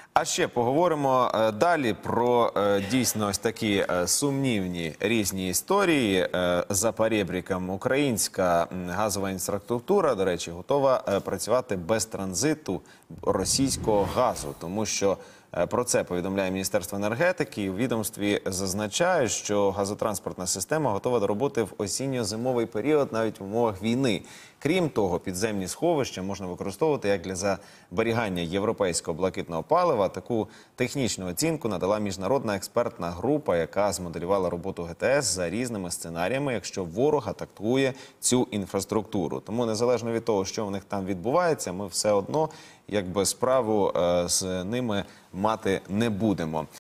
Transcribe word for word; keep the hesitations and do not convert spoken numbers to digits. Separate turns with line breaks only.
А ще поговоримо е, далі про е, дійсно ось такі е, сумнівні різні історії. Е, За поребриком українська м, газова інфраструктура, до речі, готова е, працювати без транзиту російського газу, тому що е, про це повідомляє Міністерство енергетики. І у відомстві зазначають, що газотранспортна система готова до роботи в осінньо-зимовий період, навіть в умовах війни. Крім того, підземні сховища можна використовувати як для зберігання європейського блакитного палива. Таку технічну оцінку надала міжнародна експертна група, яка змоделювала роботу ГТС за різними сценаріями, якщо ворог атакує цю інфраструктуру. Тому незалежно від того, що в них там відбувається, ми все одно якби справу е, з ними мати не будемо.